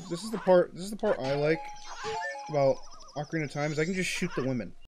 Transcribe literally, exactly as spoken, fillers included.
this is the part. This is the part I like about Ocarina of Time is I can just shoot the women.